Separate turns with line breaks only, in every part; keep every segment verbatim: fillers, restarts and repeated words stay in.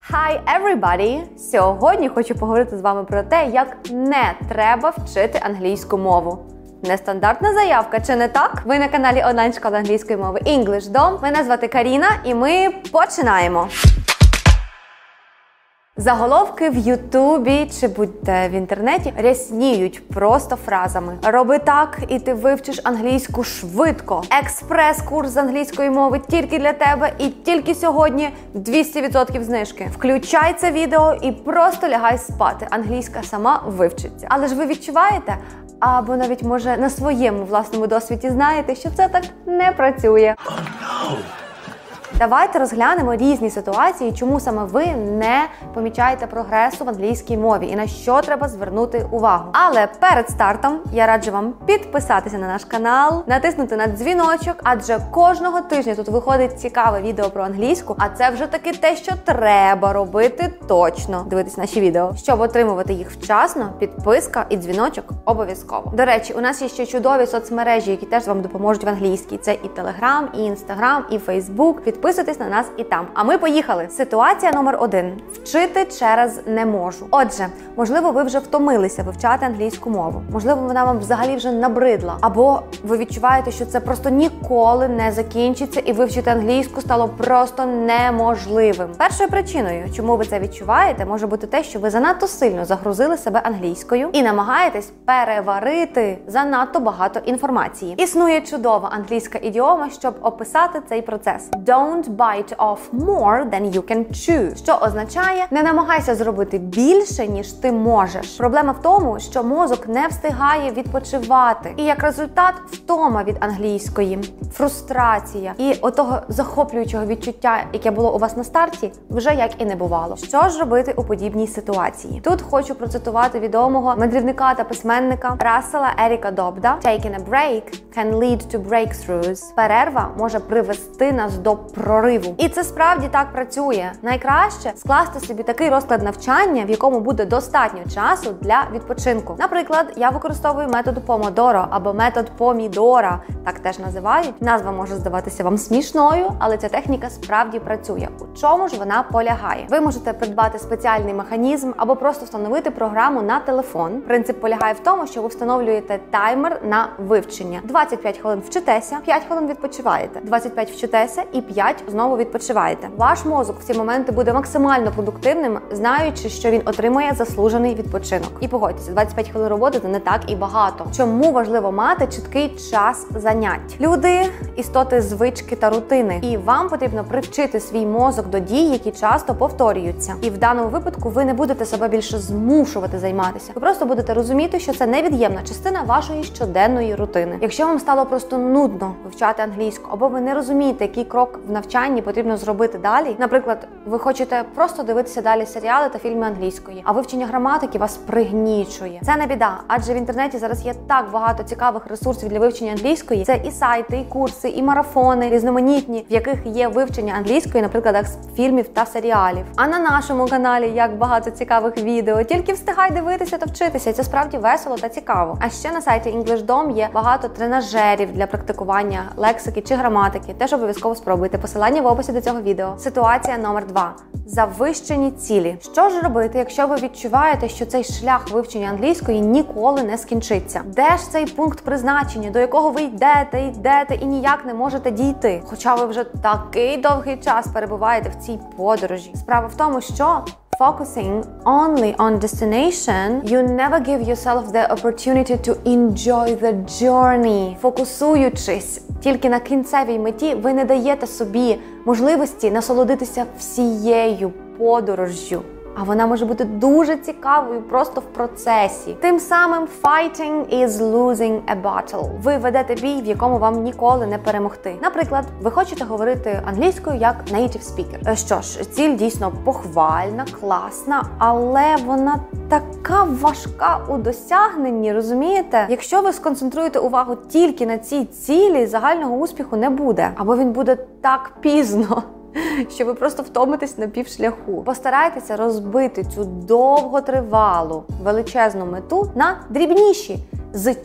Hi everybody! Сьогодні хочу поговорити з вами про те, як не треба вчити англійську мову. Нестандартна заявка, чи не так? Ви на каналі онлайн-школи англійської мови EnglishDom. Мене звати Каріна і ми починаємо! Заголовки в Ютубі чи будь-де в інтернеті рясніють просто фразами. Роби так, і ти вивчиш англійську швидко. Експрес-курс з англійської мови тільки для тебе і тільки сьогодні двісті відсотків знижки. Включай це відео і просто лягай спати. Англійська сама вивчиться. Але ж ви відчуваєте, або навіть, може, на своєму власному досвіді знаєте, що це так не працює. Oh, no. Давайте розглянемо різні ситуації, чому саме ви не помічаєте прогресу в англійській мові і на що треба звернути увагу. Але перед стартом я раджу вам підписатися на наш канал, натиснути на дзвіночок, адже кожного тижня тут виходить цікаве відео про англійську, а це вже таки те, що треба робити точно. Дивитись наші відео. Щоб отримувати їх вчасно, підписка і дзвіночок обов'язково. До речі, у нас є ще чудові соцмережі, які теж вам допоможуть в англійській. Це і Telegram, і Instagram, і Facebook. Підписуйтесь на нас і там. А ми поїхали. Ситуація номер один. Вчити через не можу. Отже, можливо, ви вже втомилися вивчати англійську мову. Можливо, вона вам взагалі вже набридла. Або ви відчуваєте, що це просто ніколи не закінчиться і вивчити англійську стало просто неможливим. Першою причиною, чому ви це відчуваєте, може бути те, що ви занадто сильно загрузили себе англійською і намагаєтесь переварити занадто багато інформації. Існує чудова англійська ідіома, щоб описати цей процес. Don't bite off more than you can chew, що означає не намагайся зробити більше, ніж ти можеш. Проблема в тому, що мозок не встигає відпочивати. І як результат втома від англійської, фрустрація і отого захоплюючого відчуття, яке було у вас на старті, вже як і не бувало. Що ж робити у подібній ситуації? Тут хочу процитувати відомого мандрівника та письменника Рассела Еріка Добда. Taking a break can lead to breakthroughs. Перерва може привести нас до прориву. І це справді так працює. Найкраще скласти собі такий розклад навчання, в якому буде достатньо часу для відпочинку. Наприклад, я використовую метод помодоро або метод помідора, так теж називають. Назва може здаватися вам смішною, але ця техніка справді працює. У чому ж вона полягає? Ви можете придбати спеціальний механізм або просто встановити програму на телефон. Принцип полягає в тому, що ви встановлюєте таймер на вивчення. двадцять п'ять хвилин вчитеся, п'ять хвилин відпочиваєте. двадцять п'ять вчитеся і п'ять знову відпочиваєте. Ваш мозок в ці моменти буде максимально продуктивним, знаючи, що він отримує заслужений відпочинок. І погодьтеся, двадцять п'ять хвилин роботи – це не так і багато. Чому важливо мати чіткий час занять? Люди – істоти звички та рутини. І вам потрібно привчити свій мозок до дій, які часто повторюються. І в даному випадку ви не будете себе більше змушувати займатися. Ви просто будете розуміти, що це невід'ємна частина вашої щоденної рутини. Якщо вам стало просто нудно вивчати англійську, або ви не розумієте, який крок в навчанні потрібно зробити далі. Наприклад, ви хочете просто дивитися далі серіали та фільми англійської, а вивчення граматики вас пригнічує. Це не біда, адже в інтернеті зараз є так багато цікавих ресурсів для вивчення англійської. Це і сайти, і курси, і марафони різноманітні, в яких є вивчення англійської, наприклад, з фільмів та серіалів. А на нашому каналі як багато цікавих відео. Тільки встигай дивитися та вчитися. І це справді весело та цікаво. А ще на сайті EnglishDom є багато тренажерів для практикування лексики чи граматики. Теж обов'язково спробуйте. Посилання в описі до цього відео. Ситуація номер два. Завищені цілі. Що ж робити, якщо ви відчуваєте, що цей шлях вивчення англійської ніколи не скінчиться? Де ж цей пункт призначення, до якого ви йдете, йдете і ніяк не можете дійти? Хоча ви вже такий довгий час перебуваєте в цій подорожі. Справа в тому, що focusing only on destination, you never give yourself the opportunity to enjoy the journey. Фокусуючись тільки на кінцевій меті, ви не даєте собі можливості насолодитися всією подорожжю. А вона може бути дуже цікавою просто в процесі. Тим самим fighting is losing a battle. Ви ведете бій, в якому вам ніколи не перемогти. Наприклад, ви хочете говорити англійською як native speaker. Що ж, ціль дійсно похвальна, класна, але вона така важка у досягненні, розумієте? Якщо ви сконцентруєте увагу тільки на цій цілі, загального успіху не буде. Або він буде так пізно, що ви просто втомитесь на півшляху. Постарайтеся розбити цю довготривалу, величезну мету на дрібніші, з чіткими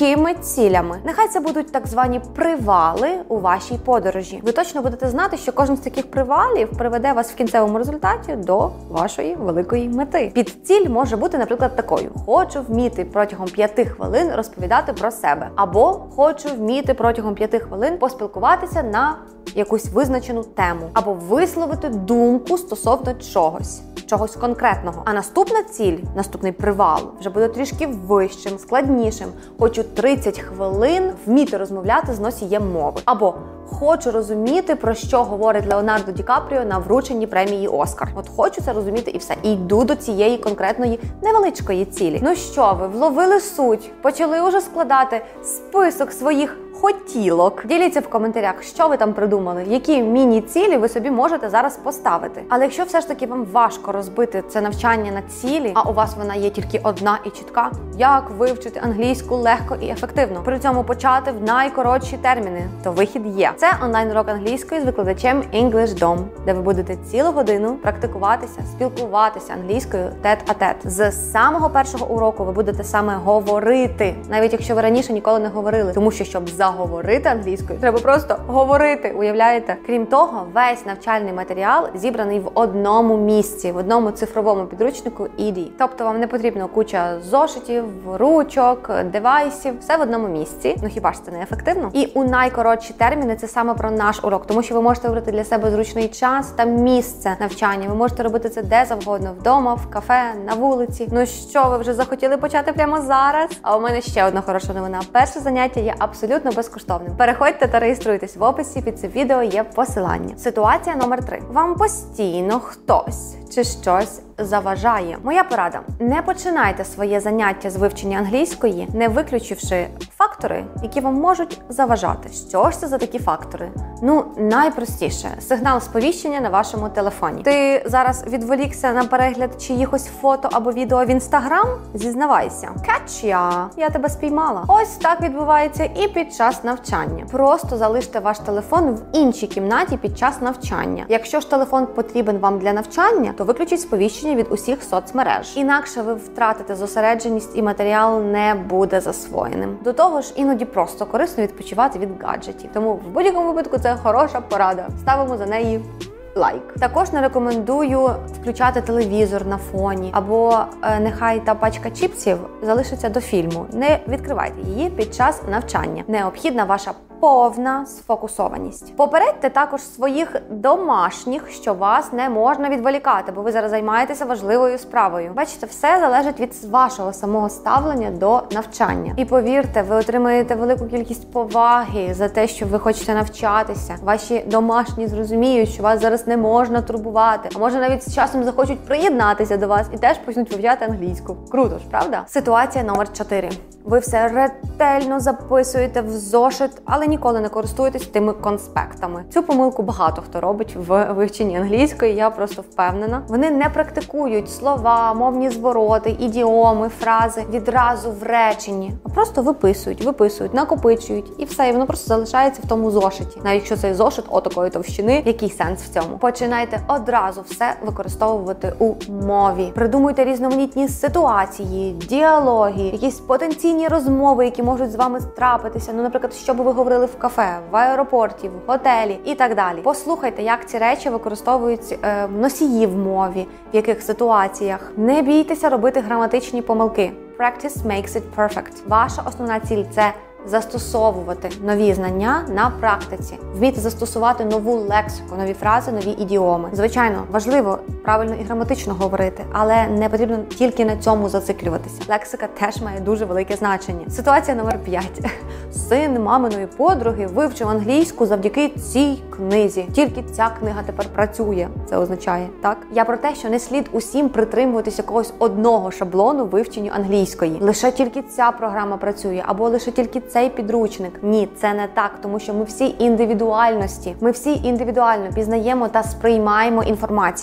якими цілями. Нехай це будуть так звані привали у вашій подорожі. Ви точно будете знати, що кожен з таких привалів приведе вас в кінцевому результаті до вашої великої мети. Під ціль може бути, наприклад, такою: хочу вміти протягом п'яти хвилин розповідати про себе, або хочу вміти протягом п'яти хвилин поспілкуватися на якусь визначену тему, або висловити думку стосовно чогось, чогось конкретного. А наступна ціль, наступний привал вже буде трішки вищим, складнішим. Хочу тридцять хвилин вміти розмовляти з носієм мови. Або хочу розуміти, про що говорить Леонардо Ді Капріо на врученні премії Оскар. От хочу це розуміти і все. І йду до цієї конкретної невеличкої цілі. Ну що ви, вловили суть? Почали уже складати список своїх хотілок? Діліться в коментарях, що ви там придумали, які міні-цілі ви собі можете зараз поставити. Але якщо все ж таки вам важко розбити це навчання на цілі, а у вас вона є тільки одна і чітка, як вивчити англійську легко і ефективно, при цьому почати в найкоротші терміни, то вихід є. Це онлайн-урок англійської з викладачем EnglishDom, де ви будете цілу годину практикуватися, спілкуватися англійською тет-а-тет. З самого першого уроку ви будете саме говорити, навіть якщо ви раніше ніколи не говорили, тому що щоб заговорити англійською, треба просто говорити, уявляєте? Крім того, весь навчальний матеріал зібраний в одному місці, в одному цифровому підручнику і ді. Тобто вам не потрібно куча зошитів, ручок, девайсів, все в одному місці. Ну хіба ж це не ефективно? І у найкоротші терміни це саме про наш урок, тому що ви можете вибрати для себе зручний час та місце навчання. Ви можете робити це де завгодно, вдома, в кафе, на вулиці. Ну що, ви вже захотіли почати прямо зараз? А у мене ще одна хороша новина. Перше заняття є абсолютно безкоштовним. Переходьте та реєструйтесь. В описі під цим відео є посилання. Ситуація номер три. Вам постійно хтось чи щось заважає. Моя порада: не починайте своє заняття з вивчення англійської, не виключивши фактори, які вам можуть заважати. Що ж це за такі фактори? Ну, найпростіше – сигнал сповіщення на вашому телефоні. Ти зараз відволікся на перегляд чиїхось фото або відео в Інстаграм? Зізнавайся. Качя! Я тебе спіймала. Ось так відбувається і під час навчання. Просто залиште ваш телефон в іншій кімнаті під час навчання. Якщо ж телефон потрібен вам для навчання, то виключіть сповіщення від усіх соцмереж. Інакше ви втратите зосередженість і матеріал не буде засвоєним. До того ж, іноді просто корисно відпочивати від гаджетів. Тому в будь-якому випадку це хороша порада. Ставимо за неї лайк. Також не рекомендую включати телевізор на фоні, або е, нехай та пачка чіпсів залишиться до фільму. Не відкривайте її під час навчання. Необхідна ваша повна сфокусованість. Попередьте також своїх домашніх, що вас не можна відволікати, бо ви зараз займаєтеся важливою справою. Бачите, все залежить від вашого самого ставлення до навчання. І повірте, ви отримаєте велику кількість поваги за те, що ви хочете навчатися. Ваші домашні зрозуміють, що вас зараз не можна турбувати, а може навіть з часом захочуть приєднатися до вас і теж почнуть вивчати англійську. Круто ж, правда? Ситуація номер чотири. Ви все ретельно записуєте в зошит, але ніколи не користуєтесь тими конспектами. Цю помилку багато хто робить в вивченні англійської, я просто впевнена. Вони не практикують слова, мовні звороти, ідіоми, фрази відразу в реченні, а просто виписують, виписують, накопичують і все, і воно просто залишається в тому зошиті. Навіть якщо цей зошит отакої товщини, який сенс в цьому? Починайте одразу все використовувати у мові. Придумуйте різноманітні ситуації, діалоги, якісь потенційні розмови, які можуть з вами трапитися. Ну, наприклад, що би ви говорили в кафе, в аеропорті, в готелі і так далі. Послухайте, як ці речі використовують е, носії в мові, в яких ситуаціях. Не бійтеся робити граматичні помилки. Practice makes it perfect. Ваша основна ціль – це застосовувати нові знання на практиці. Вміти застосувати нову лексику, нові фрази, нові ідіоми. Звичайно, важливо правильно і граматично говорити, але не потрібно тільки на цьому зациклюватися. Лексика теж має дуже велике значення. Ситуація номер п'ять. Син маминої подруги вивчив англійську завдяки цій книзі. Тільки ця книга тепер працює, це означає, так? Я про те, що не слід усім притримуватися якогось одного шаблону вивченню англійської. Лише тільки ця програма працює, або лише тільки цей підручник. Ні, це не так, тому що ми всі індивідуальності. Ми всі індивідуально пізнаємо та сприймаємо інформацію. Якщо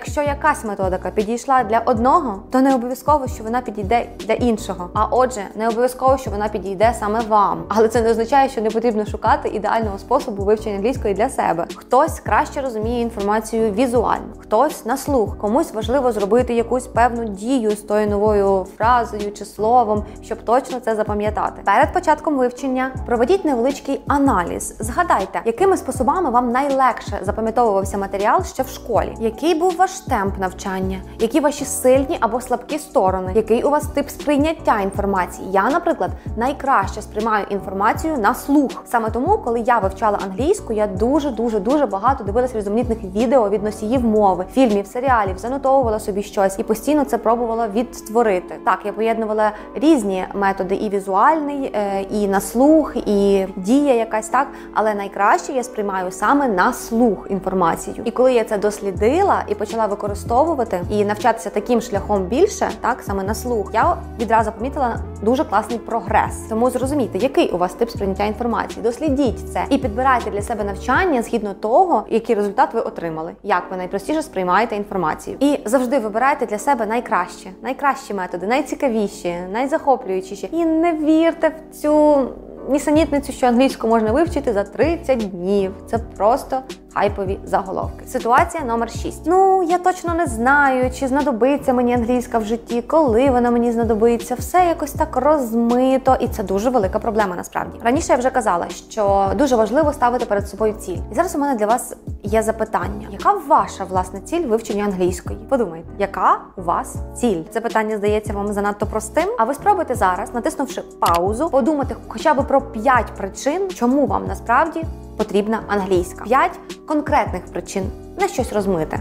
якщо якась методика підійшла для одного, то не обов'язково, що вона підійде для іншого. А отже, не обов'язково, що вона підійде саме вам. Але це не означає, що не потрібно шукати ідеального способу вивчення англійської для себе. Хтось краще розуміє інформацію візуально, хтось на слух, комусь важливо зробити якусь певну дію з тою новою фразою чи словом, щоб точно це запам'ятати. Перед початком вивчення проведіть невеличкий аналіз. Згадайте, якими способами вам найлегше запам'ятовувався матеріал ще в школі. Який був ваш темп навчання? Які ваші сильні або слабкі сторони? Який у вас тип сприйняття інформації? Я, наприклад, найкраще сприймаю інформацію на слух. Саме тому, коли я вивчала англійську, я дуже-дуже-дуже багато дивилася різноманітних відео від носіїв мови, фільмів, серіалів, занотовувала собі щось і постійно це пробувала відтворити. Так, я поєднувала різні методи, і візуальний, і на слух, і дія якась, так, але найкраще я сприймаю саме на слух інформацію. І коли я це дослідила і почала використовувати і навчатися таким шляхом більше, так, саме на слух, я відразу помітила дуже класний прогрес. Тому зрозумійте, який у вас тип сприйняття інформації, дослідіть це і підбирайте для себе навчання згідно того, який результат ви отримали, як ви найпростіше сприймаєте інформацію. І завжди вибирайте для себе найкраще, найкращі методи, найцікавіші, найзахоплюючіші. І не вірте в цю нісенітницю, що англійську можна вивчити за тридцять днів. Це просто хайпові заголовки. Ситуація номер шість. Ну, я точно не знаю, чи знадобиться мені англійська в житті, коли вона мені знадобиться. Все якось так розмито, і це дуже велика проблема насправді. Раніше я вже казала, що дуже важливо ставити перед собою ціль. І зараз у мене для вас є запитання. Яка ваша власна ціль вивчення англійської? Подумайте, яка у вас ціль? Це питання здається вам занадто простим, а ви спробуйте зараз, натиснувши паузу, подумати хоча б про п'ять причин, чому вам насправді потрібна англійська. П'ять конкретних причин, не щось розмите.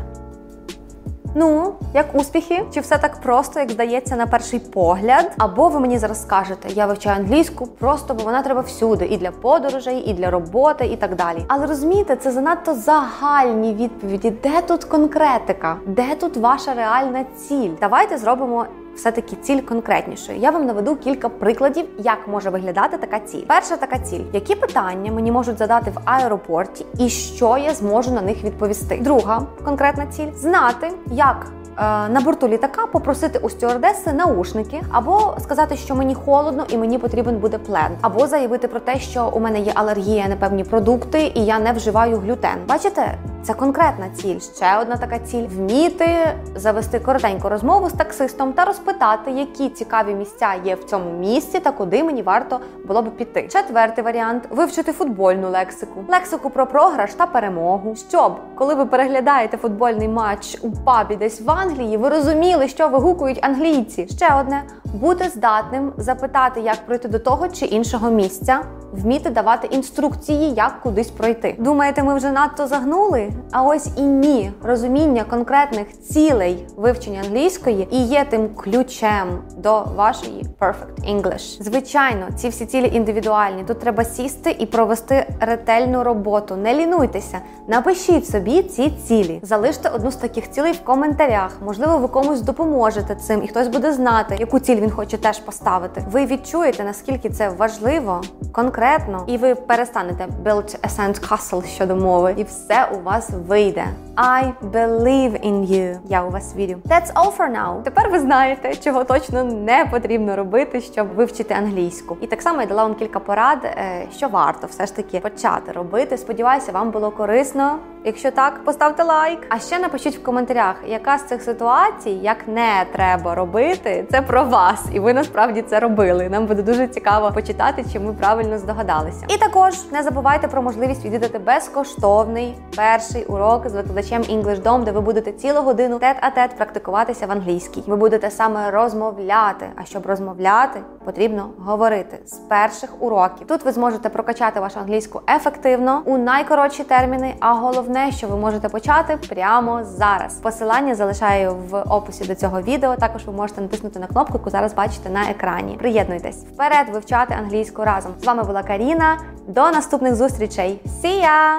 Ну, як успіхи? Чи все так просто, як здається на перший погляд? Або ви мені зараз скажете, я вивчаю англійську просто, бо вона треба всюди. І для подорожей, і для роботи, і так далі. Але розумієте, це занадто загальні відповіді. Де тут конкретика? Де тут ваша реальна ціль? Давайте зробимо все-таки ціль конкретнішою. Я вам наведу кілька прикладів, як може виглядати така ціль. Перша така ціль. Які питання мені можуть задати в аеропорті і що я зможу на них відповісти? Друга конкретна ціль. Знати, як на борту літака попросити у стюардеси наушники, або сказати, що мені холодно і мені потрібен буде плед, або заявити про те, що у мене є алергія на певні продукти і я не вживаю глютен. Бачите? Це конкретна ціль. Ще одна така ціль – вміти завести коротеньку розмову з таксистом та розпитати, які цікаві місця є в цьому місці та куди мені варто було б піти. Четвертий варіант – вивчити футбольну лексику. Лексику про програш та перемогу. Щоб, коли ви переглядаєте футбольний матч у пабі десь в Англії, ви розуміли, що вигукують англійці. Ще одне – бути здатним запитати, як пройти до того чи іншого місця. Вміти давати інструкції, як кудись пройти. Думаєте, ми вже надто загнули? А ось і ні. Розуміння конкретних цілей вивчення англійської і є тим ключем до вашої Perfect English. Звичайно, ці всі цілі індивідуальні. Тут треба сісти і провести ретельну роботу. Не лінуйтеся. Напишіть собі ці цілі. Залиште одну з таких цілей в коментарях. Можливо, ви комусь допоможете цим, і хтось буде знати, яку ціль він хоче теж поставити. Ви відчуєте, наскільки це важливо, конкретно, і ви перестанете build a sand castle щодо мови, і все у вас вийде. I believe in you. Я у вас вірю. That's all for now. Тепер ви знаєте, чого точно не потрібно робити, щоб вивчити англійську. І так само я дала вам кілька порад, що варто все ж таки почати робити. Сподіваюся, вам було корисно. Якщо так, поставте лайк. А ще напишіть в коментарях, яка з цих ситуацій, як не треба робити, це про вас. І ви насправді це робили. Нам буде дуже цікаво почитати, чи ми правильно здогадалися. І також не забувайте про можливість відвідати безкоштовний перший урок з викладачем EnglishDom, де ви будете цілу годину тет-а-тет практикуватися в англійській. Ви будете саме розмовляти. А щоб розмовляти, потрібно говорити з перших уроків. Тут ви зможете прокачати вашу англійську ефективно, у найкоротші терміни, а головне, що ви можете почати прямо зараз. Посилання залишаю в описі до цього відео. Також ви можете натиснути на кнопку, яку зараз бачите на екрані. Приєднуйтесь. Вперед вивчати англійську разом. З вами була Каріна. До наступних зустрічей. See ya!